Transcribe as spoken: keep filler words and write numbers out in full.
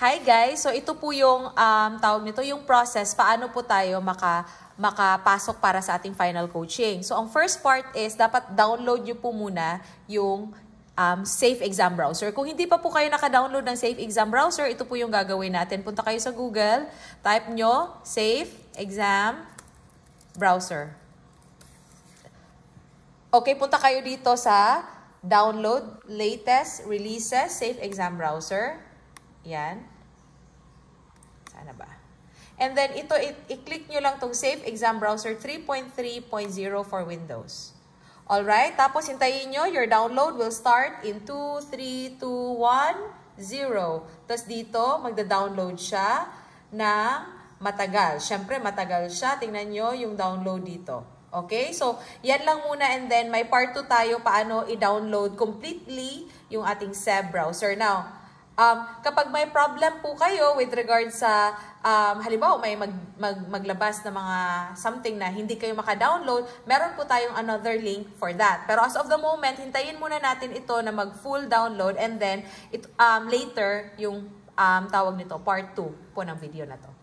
Hi guys! So ito po yung um, tawag nito, yung process, paano po tayo maka, makapasok para sa ating final coaching. So ang first part is, dapat download nyo po muna yung um, Safe Exam Browser. Kung hindi pa po kayo naka-download ng Safe Exam Browser, ito po yung gagawin natin. Punta kayo sa Google, type nyo, Safe Exam Browser. Okay, punta kayo dito sa Download Latest Releases Safe Exam Browser. Yan. Sana ba? And then, ito, i-click nyo lang tong Safe Exam Browser three point three point zero for Windows. Alright? Tapos, hintayin nyo, your download will start in two, three, two, one, zero. Tapos dito, magda-download siya na matagal. Siyempre, matagal siya. Tingnan nyo yung download dito. Okay? So, yan lang muna, and then may part two tayo paano i-download completely yung ating S E B browser. Now, um, kapag may problem po kayo with regard sa, um, halimbawa may mag, mag, maglabas na mga something na hindi kayo maka-download, meron po tayong another link for that. Pero as of the moment, hintayin muna natin ito na mag-full download, and then it, um, later yung um, tawag nito, part two po ng video na to.